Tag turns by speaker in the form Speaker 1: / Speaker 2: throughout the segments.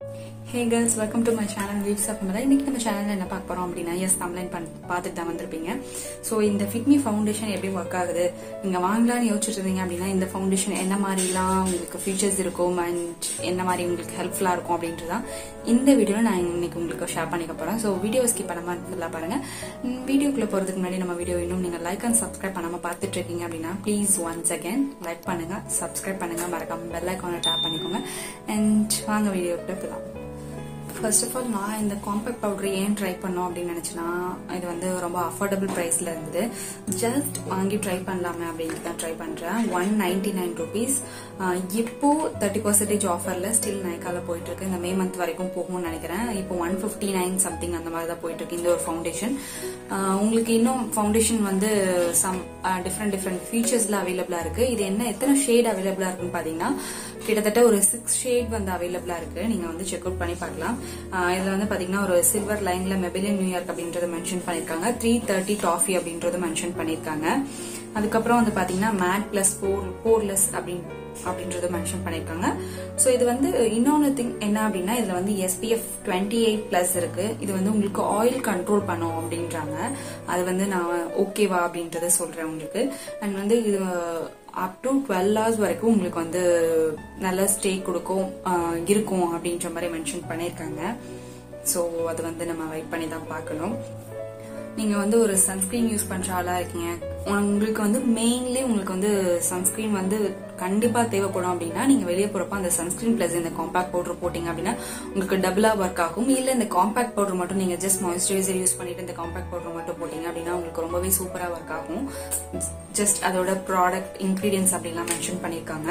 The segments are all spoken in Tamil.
Speaker 1: Hey girls, welcome to my channel Weaves of Mother. இன்னைக்கு நம்ம சேனல்ல என்ன பார்க்க போறோம் அப்படினா எஸ் thumbnail பார்த்துட்டு தான் வந்திருப்பீங்க. சோ இந்த Fit Me ஃபவுண்டேஷன் எப்படி வர்க் ஆகுது, நீங்க வாங்கலாம்னு யோசிச்சிட்டு இருந்தீங்க அப்படினா இந்த ஃபவுண்டேஷன் என்ன மாதிரிலாம் உங்களுக்கு ஃபீச்சர்ஸ் இருக்கும் and என்ன மாதிரி உங்களுக்கு ஹெல்ப்ஃபுல்லா இருக்கும் அப்படின்றத இந்த வீடியோல நான் இன்னைக்கு உங்களுக்கு ஷேர் பண்ணிக்க போறேன். சோ வீடியோ ஸ்கிப் பண்ணாம ஃபுல்லா பாருங்க. வீடியோக்குள்ள போறதுக்கு முன்னாடி நம்ம வீடியோ இன்னும் நீங்க லைக் and subscribe பண்ணாம பார்த்துட்டு இருக்கீங்க அப்படினா ப்ளீஸ் once again லைக் பண்ணுங்க, subscribe பண்ணுங்க, மறக்காம பெல் ஐகானை டாப் பண்ணிக்கோங்க and வாங்க வீடியோக்குள்ள போலாம். First of all, நான் இந்த காம்பாக்ட் பவுடர் ஏன் ட்ரை பண்ணோம் அப்படின்னு நினைச்சேன்னா, இது வந்து ரொம்ப அஃபோர்டபுள் பிரைஸ்ல இருந்தது. ஜஸ்ட் வாங்கி ட்ரை பண்ணலாமே அப்படின்ட்டு தான் ட்ரை பண்றேன். 199 rupees. இப்போ 30% ஆஃபர்ல ஸ்டில் நைக்கால போயிட்டு இருக்கு. இந்த மே மந்த் வரைக்கும் போகும்னு நினைக்கிறேன். இப்போ 159 சம்திங் அந்த மாதிரி தான் போயிட்டு இருக்கு இந்த ஒரு ஃபவுண்டேஷன். உங்களுக்கு இன்னும் ஃபவுண்டேஷன் வந்து சம் டிஃப்ரெண்ட் ஃபீச்சர்ஸ்ல அவைலபிளா இருக்கு. இது என்ன எத்தனை ஷேட் அவைலபிளா இருக்குன்னு பாத்தீங்கன்னா கிட்டத்தட்ட ஒரு 6 ஷேட் வந்து அவைலபிளா இருக்கு. நீங்க வந்து செக் அவுட் பண்ணி பார்க்கலாம். இதுல வந்து பாத்தீங்கன்னா ஒரு சில்வர் லைன்ல Maybelline நியூயார்க் அப்படின்றத மென்ஷன் பண்ணிருக்காங்க. 330 toffee அப்படின்றத மென்ஷன் பண்ணிருக்காங்க. அதுக்கப்புறம் வந்து பாத்தீங்கன்னா மேட் பிளஸ் போர்லெஸ் அப்படின்றத மென்ஷன் பண்ணிருக்காங்க. சோ இது வந்து இன்னொன்னு திங் என்ன அப்படின்னா, இதுல வந்து SPF 28+ இருக்கு. இது வந்து உங்களுக்கு ஆயில் கண்ட்ரோல் பண்ணும் அப்படின்றாங்க. அது வந்து நான் ஓகேவா அப்படின்றத சொல்றேன் உங்களுக்கு. அண்ட் வந்து இது அப் டு 12 hours வரைக்கும் உங்களுக்கு வந்து நல்ல ஸ்டே கொடுக்கும் இருக்கும் அப்படின்ற மாதிரி மென்ஷன் பண்ணிருக்காங்க. சோ அது வந்து நம்ம வெயிட் பண்ணி தான் பார்க்கணும். நீங்க வந்து ஒரு சன்ஸ்கிரீன் யூஸ் பண்ற ஆளா இருக்கீங்க, உங்களுக்கு வந்து மெயின்லி உங்களுக்கு வந்து சன்ஸ்கிரீன் வந்து கண்டிப்பா தேவைப்படும் அப்படின்னா, நீங்க வெளியே போறப்ப அந்த சன்ஸ்கிரீன் பிளஸ் இந்த காம்பாக்ட் பவுடர் போட்டீங்க அப்படின்னா உங்களுக்கு டபுளா ஒர்க் ஆகும். இல்ல இந்த காம்பாக்ட் பவுடர் மட்டும் நீங்க ஜஸ்ட் மாய்ஸ்சரைசர் யூஸ் பண்ணிட்டு இந்த காம்பாக்ட் பவுடர் மட்டும் போட்டீங்க அப்படின்னா உங்களுக்கு ரொம்பவே சூப்பரா ஒர்க் ஆகும். ஜஸ்ட் அதோட ப்ராடக்ட் இன்கிரீடியன்ஸ் அப்படிலாம் மென்ஷன் பண்ணிருக்காங்க.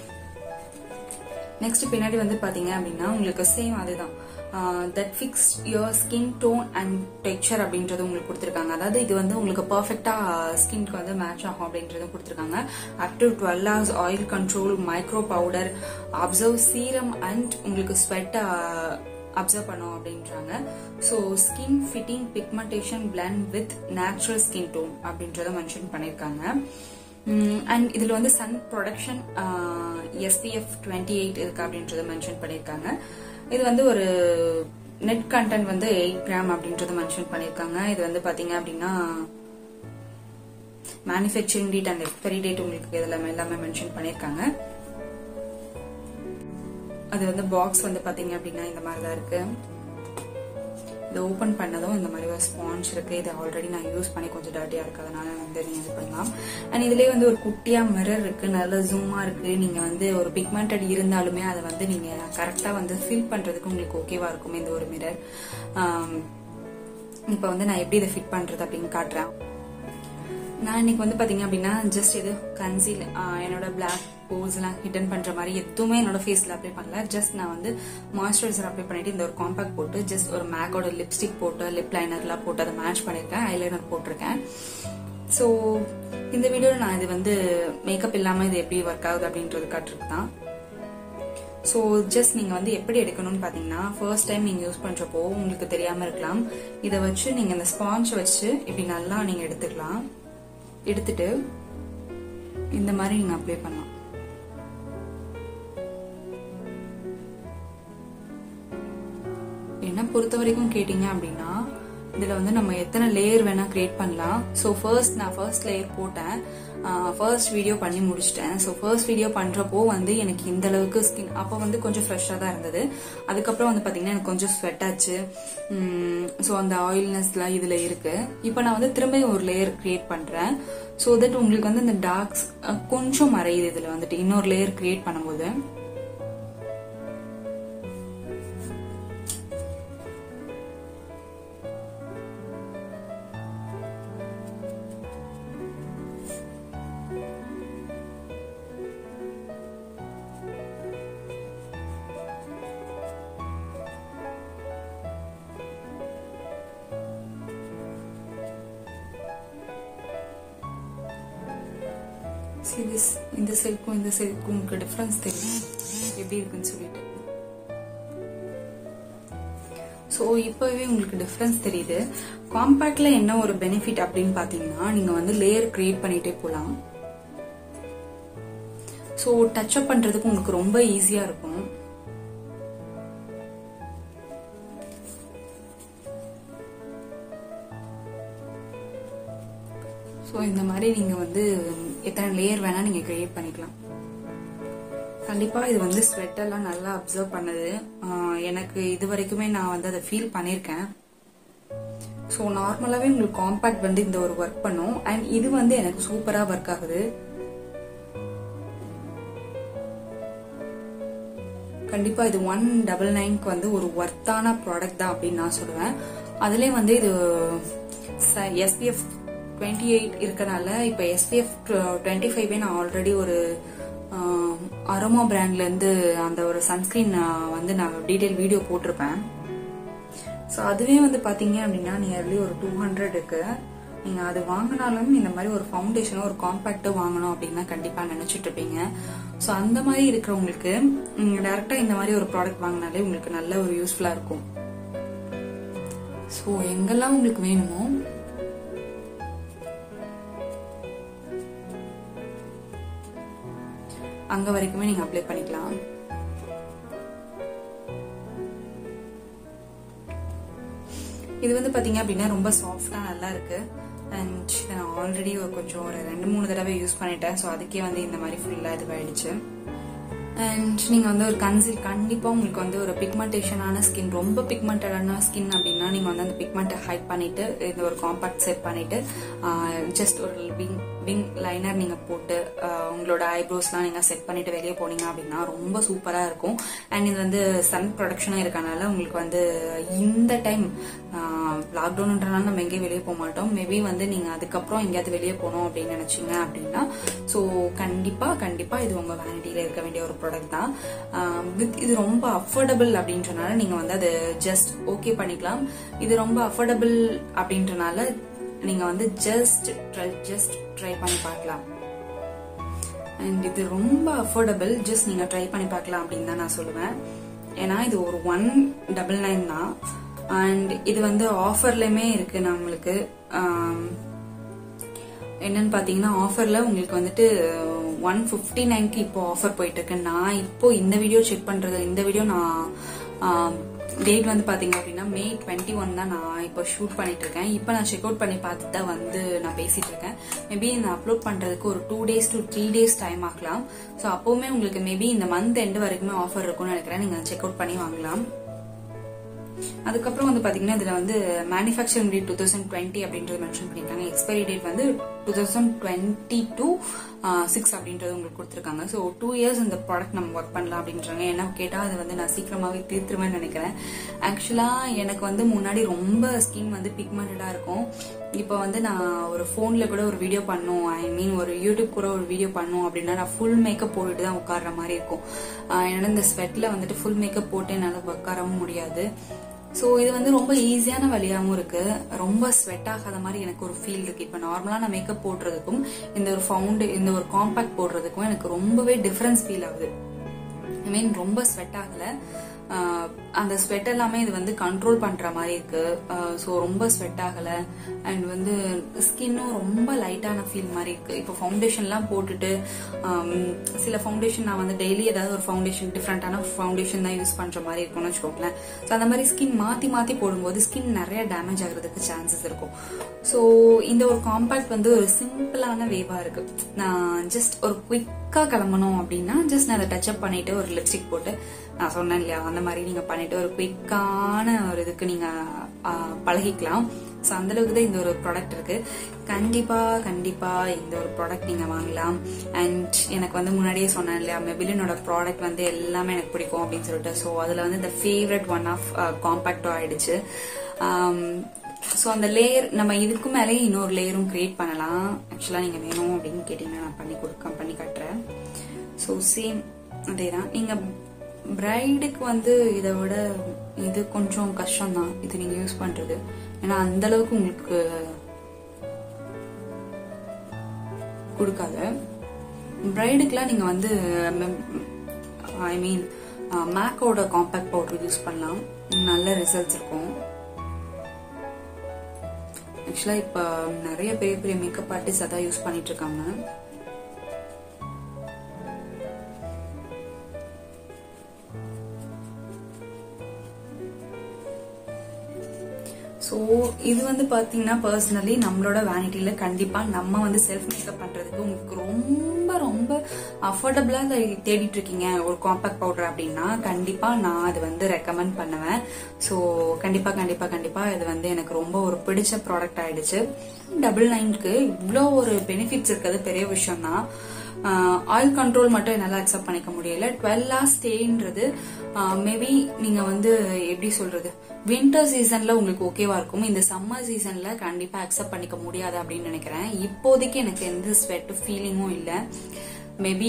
Speaker 1: நெக்ஸ்ட் பின்னாடி வந்து பாத்தீங்க அப்படின்னா உங்களுக்கு சேம் அதுதான் that fix your skin tone and texture அப்படின்றது உங்களுக்கு கொடுத்திருக்காங்க. அதாவது இது வந்து உங்களுக்கு பெர்ஃபெக்ட்டா ஸ்கின்க்கு வந்து மேட்ச் ஆகும் அப்படின்றதும் கொடுத்திருக்காங்க. Up to 12 hours oil control, micro powder, absorb serum and உங்களுக்கு ஸ்வெட் அப்சர்வ் பண்ணும் அப்படின்றாங்க. So skin fitting pigmentation blend with natural skin tone அப்படின்றத மென்ஷன் பண்ணிருக்காங்க. அண்ட் இதுல வந்து சன் ப்ரொடக்ஷன் SPF 28 இருக்கு அப்படின்றத மென்ஷன் பண்ணிருக்காங்க. இது வந்து ஒரு நெட் கண்டென்ட் வந்து 8 கிராம் அப்படின்றத மென்ஷன் பண்ணிருக்காங்க. இது வந்து பாத்தீங்க அப்படின்னா manufacturing date and expiry date உங்களுக்கு இதுல எல்லாமே மென்ஷன் பண்ணிருக்காங்க. அது வந்து பாக்ஸ் வந்து பாத்தீங்க அப்படின்னா இந்த மாதிரி தான் இருக்கு. இது ஓபன் பண்ணதும் இந்த மாதிரி ஒரு ஸ்பாஞ்ச் இருக்கு. இது ஆல்ரெடி நான் யூஸ் பண்ணி கொஞ்சம் டர்ட்டியா இருக்கு, அதனால வந்து நீங்க இது பண்ணலாம். அண்ட் இதுலயே வந்து ஒரு குட்டியா மிரர் இருக்கு, நல்ல ஜூமா இருக்கு. நீங்க வந்து ஒரு பிக்மெண்டட் இருந்தாலுமே அதை வந்து நீங்க கரெக்டா வந்து ஃபில் பண்றதுக்கு உங்களுக்கு ஓகேவா இருக்கும் இந்த ஒரு மிரர். இப்ப வந்து நான் எப்படி இதை ஃபிட் பண்றது அப்படின்னு காட்டுறேன். நான் இன்னைக்கு வந்து பாத்தீங்க அப்படின்னா ஜஸ்ட் இது கன்சீல் என்னோட பிளாக் போர்ஸ் எல்லாம் ஹிடன் பண்ற மாதிரி எதுவுமே என்னோட ஃபேஸ்ல அப்ளை பண்ணல. ஜஸ்ட் நான் வந்து மாய்ஸ்சரைசர் அப்ளை பண்ணிட்டு இந்த ஒரு காம்பாக்ட் போட்டு ஜஸ்ட் ஒரு மேக்கோட லிப்ஸ்டிக் போட்டு லிப் லைனர் எல்லாம் போட்டு அதை மேட்ச் பண்ணிருக்கேன், ஐலைனர் போட்டிருக்கேன். சோ இந்த வீடியோல நான் இது வந்து மேக்கப் இல்லாம இது எப்படி ஒர்க் ஆகுது அப்படின்றது காட்டுறது தான். சோ ஜஸ்ட் நீங்க வந்து எப்படி எடுக்கணும்னு பாத்தீங்கன்னா, ஃபர்ஸ்ட் டைம் நீங்க யூஸ் பண்றப்போ உங்களுக்கு தெரியாம இருக்கலாம். இதை வச்சு நீங்க இந்த ஸ்பாஞ்ச் வச்சு இப்படி நல்லா நீங்க எடுத்துக்கலாம். எடுத்துட்டு இந்த மாதிரி நீங்க அப்ளை பண்ணலாம். என்ன பொறுத்த வரைக்கும் கேட்டீங்க அப்படின்னா, இதுல வந்து நம்ம எத்தனை லேயர் வேணா கிரியேட் பண்ணலாம். சோ நான் ஃபர்ஸ்ட் லேயர் போட்டேன், ஃபர்ஸ்ட் வீடியோ பண்ணி முடிச்சிட்டேன். ஸோ ஃபர்ஸ்ட் வீடியோ பண்றப்போ வந்து எனக்கு இந்த அளவுக்கு ஸ்கின் அப்போ வந்து கொஞ்சம் ஃப்ரெஷ்ஷாக தான் இருந்தது. அதுக்கப்புறம் வந்து பாத்தீங்கன்னா எனக்கு கொஞ்சம் ஸ்வெட் ஆச்சு. ஸோ அந்த ஆயில்னஸ்லாம் இதுல இருக்கு. இப்போ நான் வந்து திரும்ப ஒரு லேயர் கிரியேட் பண்றேன். ஸோ தட் உங்களுக்கு வந்து இந்த டார்க்ஸ் கொஞ்சம் மறையுது இதுல வந்துட்டு இன்னொரு லேயர் கிரியேட் பண்ணும்போது. இந்த சைடுக்கும் உங்களுக்கு டிஃபரன்ஸ் தெரியும் எப்படி இருக்குன்னு சொல்லிட்டு. சோ இப்பவே உங்களுக்கு டிஃபரன்ஸ் தெரியுது. காம்பாக்ட்ல என்ன ஒரு பெனிஃபிட் அப்படின்னு பாத்தீங்கன்னா, நீங்க வந்து லேயர் கிரியேட் பண்ணிட்டே போலாம். சோ டச் அப் பண்றதுக்கு உங்களுக்கு ரொம்ப ஈஸியா இருக்கும். ஸோ இந்த மாதிரி நீங்க வந்து எத்தனை லேயர் வேணா நீங்க கிரியேட் பண்ணிக்கலாம். கண்டிப்பா இது வந்து ஸ்வெட் எல்லாம் நல்லா அப்சர்வ் பண்ணுது. எனக்கு இது வரைக்குமே நான் வந்து அதை ஃபீல் பண்ணிருக்கேன். ஸோ நார்மலாவே உங்களுக்கு காம்பேக்ட் வந்து இந்த ஒரு ஒர்க் பண்ணும். அண்ட் இது வந்து எனக்கு சூப்பரா ஒர்க் ஆகுது. கண்டிப்பா இது 199க்கு வந்து ஒரு ஒர்த்தான ப்ராடக்ட் தான் அப்படின்னு நான் சொல்லுவேன். அதுலயே வந்து இது SPF 28 இருக்கனால இப்ப SPF 25 நான் ஆல்ரெடி ஒரு அரோமா பிராண்ட்ல இருந்து அந்த ஒரு சன்ஸ்கிரீன் வந்து நான் டீடைல் வீடியோ போட்டிருப்பேன். ஸோ அதுவே வந்து பாத்தீங்க அப்படின்னா நியர்லி ஒரு 200 இருக்கு. நீங்க அது வாங்கினாலும் இந்த மாதிரி ஒரு ஃபவுண்டேஷனோ ஒரு காம்பேக்டோ வாங்கணும் அப்படின்னா கண்டிப்பா நினைச்சிட்டு இருப்பீங்க. ஸோ அந்த மாதிரி இருக்கிறவங்களுக்கு நீங்க டைரக்டா இந்த மாதிரி ஒரு ப்ராடக்ட் வாங்கினாலே உங்களுக்கு நல்ல ஒரு யூஸ்ஃபுல்லா இருக்கும். ஸோ எங்கெல்லாம் உங்களுக்கு வேணுமோ அங்க வரைக்குமே நீங்க அப்ளை பண்ணிக்கலாம். இது வந்து பாத்தீங்க அப்படின்னா ரொம்ப சாஃப்டா நல்லா இருக்கு. அண்ட் இதை நான் ஆல்ரெடி கொஞ்சம் ஒரு 2-3 தடவை யூஸ் பண்ணிட்டேன். ஸோ அதுக்கே வந்து இந்த மாதிரி ஃபுல்லா இதுவாயிடுச்சு. அண்ட் நீங்க வந்து ஒரு கண்டிப்பா உங்களுக்கு வந்து ஒரு பிக்மெண்டேஷனான ஸ்கின், ரொம்ப பிக்மெண்டடான ஸ்கின் அப்படின்னா நீங்க வந்து அந்த பிக்மெண்ட்டை ஹைட் பண்ணிட்டு இந்த ஒரு காம்பாக்ட் செட் பண்ணிட்டு ஜஸ்ட் ஒரு விங் லைனர் நீங்க போட்டு உங்களோட ஐப்ரோஸ்லாம் நீங்க செட் பண்ணிட்டு வெளியே போனீங்க அப்படின்னா ரொம்ப சூப்பரா இருக்கும். அண்ட் இது வந்து சன் ப்ரொடக்ஷனா இருக்கனால உங்களுக்கு வந்து இந்த டைம் லாக்டவுன்ன்றனால நம்ம எங்கேயும் வெளியே போக மாட்டோம். மேபி வந்து நீங்க அதுக்கப்புறம் எங்கேயாவது வெளியே போகணும் அப்படின்னு நினைச்சீங்க அப்படின்னா ஸோ கண்டிப்பா இது உங்க வேனிட்டியில இருக்க வேண்டிய ஒரு ப்ராடக்ட் தான். இது ரொம்ப அஃபோர்டபுள் அப்படின்றனால நீங்க வந்து அது ஜஸ்ட் ஓகே பண்ணிக்கலாம். இது ரொம்ப அஃபோர்டபுள் அப்படின்றனால நீங்க வந்து ஜஸ்ட் ட்ரை பண்ணி பார்க்கலாம். அண்ட் இது ரொம்ப அஃபோர்டபுள், ஜஸ்ட் நீங்க ட்ரை பண்ணி பார்க்கலாம் அப்படின்னு தான் நான் சொல்லுவேன். ஏன்னா இது ஒரு 199 தான். அண்ட் இது வந்து ஆஃபர்லயுமே இருக்கு நம்மளுக்கு. என்னன்னு பாத்தீங்கன்னா ஆஃபர்ல உங்களுக்கு வந்துட்டு 159க்கு இப்போ ஆஃபர் போயிட்டு இருக்கு. நான் இப்போ இந்த வீடியோ செக் பண்றது, இந்த வீடியோ நான் டேட் வந்து பாத்தீங்க அப்படின்னா May 21 தான் நான் இப்போ ஷூட் பண்ணிட்டு இருக்கேன். இப்போ நான் செக் அவுட் பண்ணி பார்த்துட்டு தான் வந்து நான் பேசிட்டு இருக்கேன். மேபி நான் அப்லோட் பண்றதுக்கு ஒரு 2 days to 3 days டைம் ஆகலாம். ஸோ அப்பவுமே உங்களுக்கு மேபி இந்த மந்த் எண்டு வரைக்குமே ஆஃபர் இருக்கும்னு நினைக்கிறேன். நீங்க செக் அவுட் பண்ணி வாங்கலாம். அதுக்கப்புறம் வந்து பாத்தீங்கன்னா இதுல வந்து மேனுஃபேக்சரிங் டேட் 2020 அப்படின்றது மென்ஷன் பண்ணிருக்காங்க. எக்ஸ்பைரி டேட் வந்து 2022 6 அப்படின்றது உங்களுக்கு கொடுத்துருக்காங்க. ஸோ 2 years இந்த ப்ராடக்ட் நம்ம ஒர்க் பண்ணலாம் அப்படின்றாங்க. ஏன்னா கேட்டா அது வந்து நான் சீக்கிரமாவே தீர்த்துருவேன்னு நினைக்கிறேன். ஆக்சுவலா எனக்கு வந்து முன்னாடி ரொம்ப ஸ்கின் வந்து பிக்மெண்டடா இருக்கும். இப்போ வந்து நான் ஒரு போன்ல கூட ஒரு வீடியோ பண்ணும், ஒரு யூடியூப் கூட ஒரு வீடியோ பண்ணும் அப்படின்னா நான் ஃபுல் மேக்கப் போட்டுட்டு தான் உட்கார்ற மாதிரி இருக்கும். ஏன்னா இந்த ஸ்வெட்ல வந்துட்டு ஃபுல் மேக்கப் போட்டு என்னால உட்காரவும் முடியாது. ஸோ இது வந்து ரொம்ப ஈஸியான வழியாகவும் இருக்கு. ரொம்ப ஸ்வெட் ஆகாத மாதிரி எனக்கு ஒரு ஃபீல் இருக்கு. இப்போ நார்மலா நான் மேக்கப் போடுறதுக்கும் இந்த ஒரு காம்பாக்ட் போடுறதுக்கும் எனக்கு ரொம்பவே டிஃபரன்ஸ் ஃபீல் ஆகுது. ரொம்ப ஸ்வெட் ஆகல. அந்த ஸ்வெட் எல்லாமே இது வந்து கண்ட்ரோல் பண்ற மாதிரி இருக்கு. ஸோ ரொம்ப ஸ்வெட் ஆகல. அண்ட் வந்து ஸ்கின்னும் ரொம்ப லைட்டான ஃபீல் மாதிரி இருக்கு. இப்போ ஃபவுண்டேஷன் எல்லாம் போட்டுட்டு சில ஃபவுண்டேஷன் நான் வந்து டெய்லி ஏதாவது ஒரு ஃபவுண்டேஷன் டிஃப்ரெண்டான ஃபவுண்டேஷன் தான் யூஸ் பண்ற மாதிரி இருக்கும்னு வச்சுக்கோங்களேன். ஸோ அந்த மாதிரி ஸ்கின் மாத்தி போடும்போது ஸ்கின் நிறைய டேமேஜ் ஆகுறதுக்கு சான்சஸ் இருக்கும். ஸோ இந்த ஒரு காம்பாக்ட் வந்து ஒரு சிம்பிளான வேவா இருக்கு. நான் ஜஸ்ட் ஒரு குவிக்கா கிளம்பணும் அப்படின்னா ஜஸ்ட் நான் அதை டச்சப் பண்ணிட்டு ஒரு லிப்ஸ்டிக் போட்டு நான் சொன்னேன் இல்லையா அந்த மாதிரி நீங்க பண்ணிட்டு ஒரு குவிக்கான ஒரு இதுக்கு நீங்க பழகிக்கலாம். ஸோ அந்த அளவுக்கு தான் இந்த ஒரு ப்ராடக்ட் இருக்கு. கண்டிப்பா இந்த ஒரு ப்ராடக்ட் நீங்க வாங்கலாம். அண்ட் எனக்கு வந்து முன்னாடியே சொன்னேன் இல்லையா மெபிலினோட ப்ராடக்ட் வந்து எல்லாமே எனக்கு பிடிக்கும் அப்படின்னு சொல்லிட்டு. ஸோ அதுல வந்து இந்த ஃபேவரட் ஒன் ஆஃப் காம்பாக்டும் ஆயிடுச்சு. ஸோ அந்த லேயர் நம்ம இதுக்கு மேலே இன்னொரு லேயரும் கிரியேட் பண்ணலாம். ஆக்சுவலா நீங்க வேணும் அப்படின்னு கேட்டீங்கன்னா நான் பண்ணி காட்டுறேன். ஸோ சேம் அதேதான். நீங்க பிரைடுக்கு வந்து இதை விட இது கொஞ்சம் கஷ்டம் தான் இது நீங்க யூஸ் பண்றது. ஏன்னா அந்த அளவுக்கு உங்களுக்கு கொடுக்காது. பிரைடுக்குலாம் நீங்க வந்து மேக்கோட காம்பாக்ட் பவுடர் யூஸ் பண்ணலாம். நல்ல ரிசல்ட்ஸ் இருக்கும். ஆக்சுவலா இப்ப நிறைய பெரிய மேக்கப் ஆர்டிஸ்ட் அதான் யூஸ் பண்ணிட்டு இருக்காங்க. ஸோ ஸோ இது வந்து பாத்தீங்கன்னா பர்சனலி நம்மளோட வேனிட்டியில கண்டிப்பா நம்ம வந்து செல்ஃப் மேக்கப் பண்றதுக்கு உங்களுக்கு ரொம்ப ரொம்ப அஃபோர்டபுளா தேடிட்டு இருக்கீங்க ஒரு காம்பாக்ட் பவுடர் அப்படின்னா கண்டிப்பா நான் அது வந்து ரெக்கமெண்ட் பண்ணுவேன். ஸோ கண்டிப்பா கண்டிப்பா கண்டிப்பா இது வந்து எனக்கு ரொம்ப ஒரு பிடிச்ச ப்ராடக்ட் ஆயிடுச்சு. 99க்கு இவ்வளோ ஒரு பெனிஃபிட்ஸ் இருக்கிறது பெரிய விஷயம் தான். ஆயில் கண்ட்ரோல் மட்டும் என்னால அக்செப்ட் பண்ணிக்க முடியல. 12 hours ஸ்டேன்றது மேபி நீங்க வந்து எப்படி சொல்றது வின்டர் சீசன்ல உங்களுக்கு ஓகேவா இருக்கும். இந்த சம்மர் சீசன்ல கண்டிப்பா அக்செப்ட் பண்ணிக்க முடியாது அப்படின்னு நினைக்கிறேன். இப்போதைக்கு எனக்கு எந்த ஸ்வெட் ஃபீலிங்கும் இல்ல. மேபி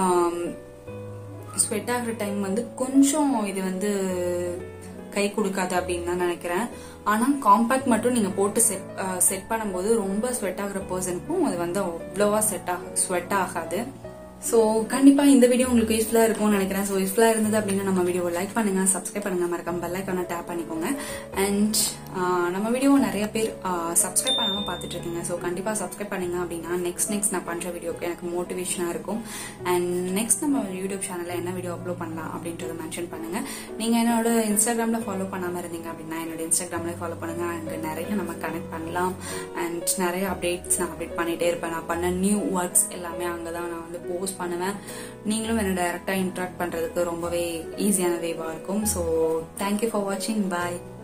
Speaker 1: ஸ்வெட் ஆகிற டைம் வந்து கொஞ்சம் இது வந்து கை கொடுக்காது அப்படின்னு தான் நினைக்கிறேன். ஆனா காம்பாக்ட் மட்டும் நீங்க போட்டு செட் பண்ணும்போது ரொம்ப ஸ்வெட் ஆகுற பர்சனுக்கும் அது வந்து அவ்வளவா ஸ்வெட் ஆகாது. சோ கண்டிப்பா இந்த வீடியோ உங்களுக்கு யூஸ்ஃபுல்லா இருக்கும்னு நினைக்கிறேன். சோ யூஸ்ஃபுல்லா இருந்தது அப்படின்னா நம்ம வீடியோவை லைக் பண்ணுங்க, சப்ஸ்கிரைப் பண்ணுங்க, மறக்காம பெல் ஐகானை டேப் பண்ணிக்கோங்க. அண்ட் நம்ம வீடியோ நிறைய பேர் சப்ஸ்கிரைப் பண்ணாம பாத்துட்டு இருக்கீங்க. சோ கண்டிப்பா சப்ஸ்கிரைப் பண்ணீங்க அப்படின்னா நெக்ஸ்ட் நான் பண்ற வீடியோக்கு எனக்கு மோட்டிவேஷனா இருக்கும். அண்ட் நெக்ஸ்ட் நம்ம யூடியூப் சேனல்ல என்ன வீடியோ அப்லோட் பண்ணலாம் அப்படின்றத மென்ஷன் பண்ணுங்க. நீங்க என்னோட இன்ஸ்டாகிராம்ல ஃபாலோ பண்ணாம இருந்தீங்க அப்படின்னா என்னோட இன்ஸ்டாகிராம்ல ஃபாலோ பண்ணுங்க. அண்ட் நிறைய நம்ம கனெக்ட் பண்ணலாம். அண்ட் நிறைய அப்டேட்ஸ் நான் அப்டேட் பண்ணிட்டே இருப்பேன். நான் பண்ண நியூ ஒர்க்ஸ் எல்லாமே அங்கதான் நான் வந்து போஸ்ட் பண்ணுவேன். நீங்களும் என்ன டைரக்டா இன்டராக்ட் பண்றதுக்கு ரொம்பவே ஈஸியான வேவா இருக்கும். ஸோ தேங்க்யூ ஃபார் வாட்சிங். பாய்.